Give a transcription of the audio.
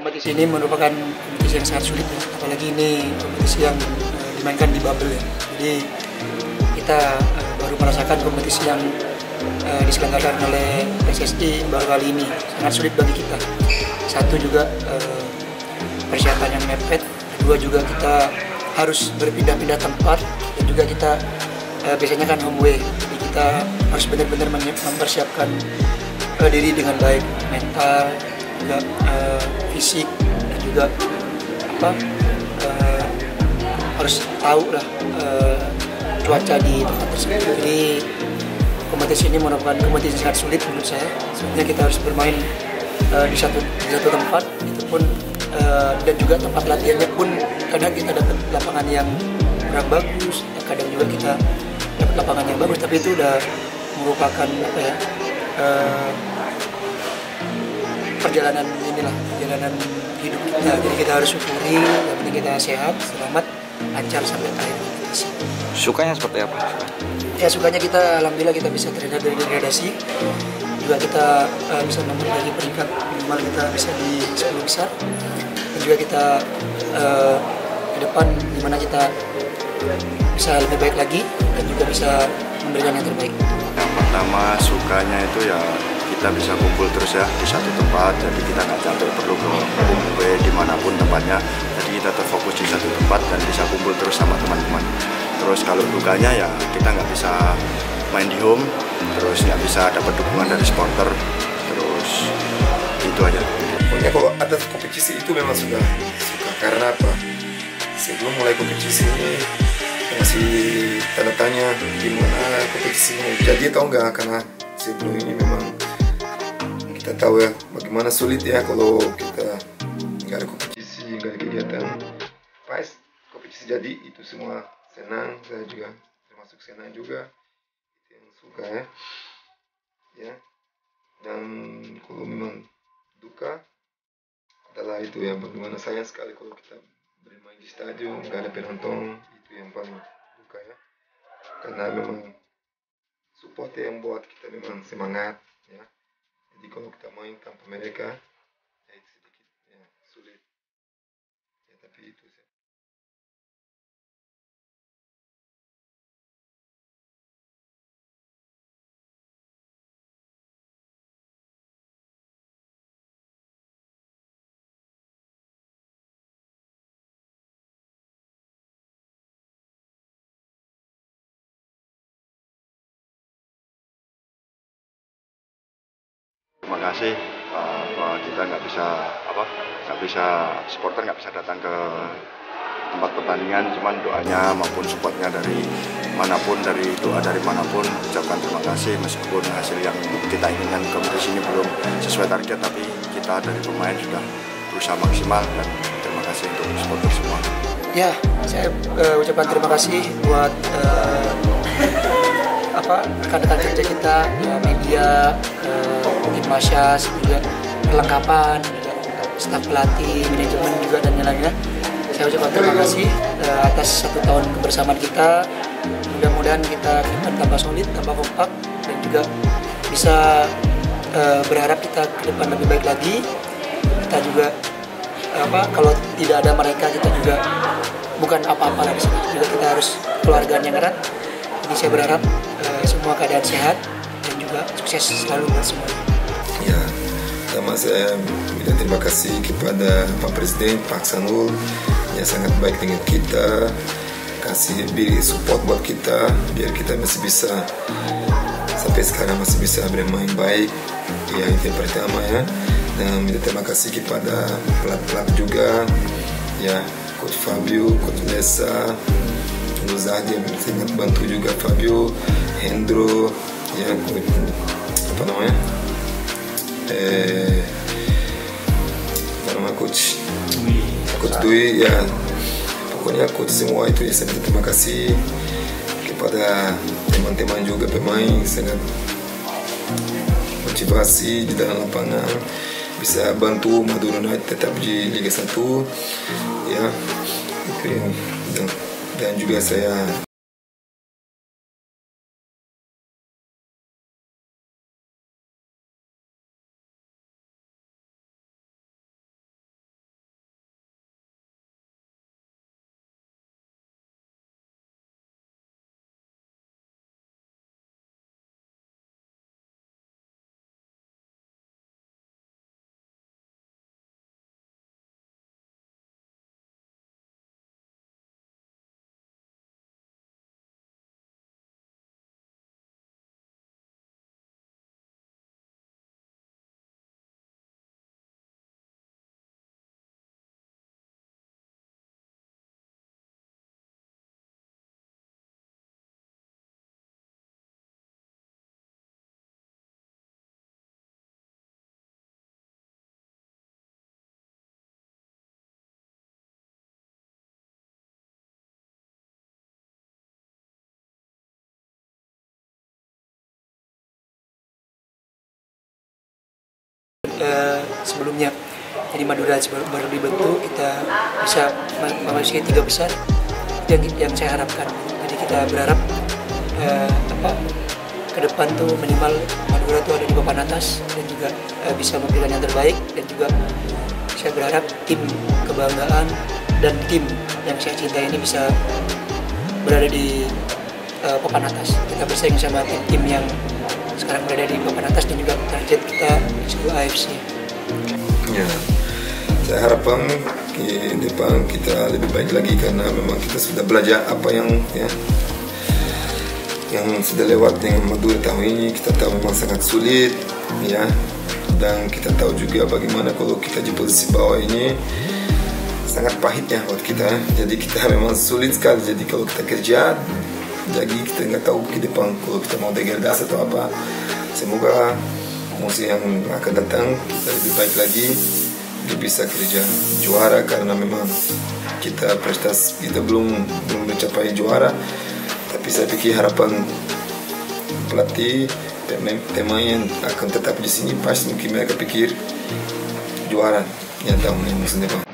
Kompetisi ini merupakan kompetisi yang sangat sulit ya, apalagi ini kompetisi yang dimainkan di bubble ya. Jadi kita baru merasakan kompetisi yang diselenggarakan oleh PSSI baru kali ini, sangat sulit bagi kita. Satu juga persiapan yang mepet, kedua juga kita harus berpindah-pindah tempat, dan juga kita biasanya kan home away, jadi kita harus benar-benar mempersiapkan diri dengan baik, mental, juga fisik, dan juga harus tahu lah cuaca di tempat tersebut. Jadi kompetisi ini merupakan kompetisi sangat sulit menurut saya. Sebenarnya kita harus bermain di satu tempat, itu pun dan juga tempat latihannya pun kadang kita dapat lapangan yang kurang bagus, kadang juga kita dapat lapangan yang bagus, tapi itu udah merupakan perjalanan hidup kita. Jadi kita harus syukuri, yang penting kita sehat, selamat, lancar sampai akhir kompetisi. Sukanya seperti apa? Ya sukanya kita, alhamdulillah kita bisa terhindar dari degradasi, juga kita bisa memperbaiki peringkat, minimal kita bisa di 10 besar, dan juga kita ke depan dimana kita bisa lebih baik lagi dan juga bisa memberikan yang terbaik. Yang pertama sukanya itu ya kita bisa kumpul terus ya di satu tempat, jadi kita nggak capek perlu ke home dimanapun tempatnya, jadi kita terfokus di satu tempat dan bisa kumpul terus sama teman-teman. Terus kalau dukanya ya kita nggak bisa main di home, terus nggak bisa dapat dukungan dari supporter, terus itu aja. Pokoknya kalau ada kompetisi itu memang sudah suka, karena apa? Sebelum mulai kompetisi ini masih tanda tanya gimana kompetisinya jadi atau enggak, karena sebelum ini memang kita tahu ya bagaimana sulit ya kalau kita nggak ada kompetisi, nggak ada kegiatan. Pas kompetisi jadi itu semua senang, saya juga termasuk senang juga, itu yang suka ya. Dan kalau memang duka adalah itu ya, bagaimana sayang sekali kalau kita bermain di stadion nggak ada penonton, itu yang paling duka ya, karena memang support yang buat kita memang semangat ya. Jadi kalau kita main tanpa mereka ya itu sedikit ya sulit ya, tapi itu sih. Terima kasih bahwa kita nggak bisa supporter nggak bisa datang ke tempat pertandingan, cuman doanya maupun supportnya dari manapun, dari doa dari manapun, ucapkan terima kasih meskipun hasil yang kita inginkan kompetisi ini belum sesuai target, tapi kita dari pemain sudah berusaha maksimal, dan terima kasih untuk supporter semua. Ya, saya ucapkan terima kasih buat rekan-rekan kerja kita, ya, media, tim Masyas, juga perlengkapan, juga staf pelatih, manajemen juga dan yang lainnya. Saya ucapkan terima kasih atas 1 tahun kebersamaan kita. Mudah-mudahan kita tambah solid, tambah kompak, dan juga bisa berharap kita ke depan lebih baik lagi. Kita juga kalau tidak ada mereka kita juga bukan apa-apa lah di sini. Juga kita harus keluargaan yang erat. Jadi saya berharap semua keadaan sehat dan juga sukses selalu buat semuanya. Ya, pertama saya minta terima kasih kepada Pak Presiden, Pak Sanul, yang sangat baik dengan kita, kasih beri support buat kita, biar kita masih bisa sampai sekarang masih bisa bermain baik. Ya, itu yang pertama ya. Dan minta terima kasih kepada pelatih juga, ya, Coach Fabio, Coach Nessa, Zadi yang sangat bantu juga, Fabio, Hendro, ya, apa namanya? Coach Dwi, ya, pokoknya coach semua itu ya, saya terima kasih kepada teman-teman juga pemain, sangat motivasi di dalam lapangan, bisa bantu Madura United tetap di Liga 1 ya, itu yang, dan juga saya sebelumnya. Jadi Madura baru dibentuk, kita bisa memasuki 3 besar yang saya harapkan. Jadi kita berharap ke depan tuh minimal Madura tuh ada di papan atas dan juga bisa memberikan yang terbaik, dan juga saya berharap tim kebanggaan dan tim yang saya cintai ini bisa berada di papan atas. Kita bersaing sama tim-tim yang sekarang berada di papan atas, dan juga target kita seluruh AFC. Ya, saya harapkan di depan kita lebih baik lagi, karena memang kita sudah belajar apa yang sudah lewat dengan Madura tahun ini. Kita tahu memang sangat sulit, ya, dan kita tahu juga bagaimana kalau kita di posisi bawah ini sangat pahit ya buat kita. Jadi kita memang sulit sekali. Jadi kalau kita kerja, jadi kita nggak tahu ke depan kalau kita mau degradasi atau apa. Semoga musim yang akan datang kita lebih baik lagi, kita bisa kerja juara, karena memang kita prestasi kita belum mencapai juara. Tapi saya pikir harapan pelatih, pemain yang akan tetap di sini, pasti mungkin mereka pikir juara yang tahun ini musim depan.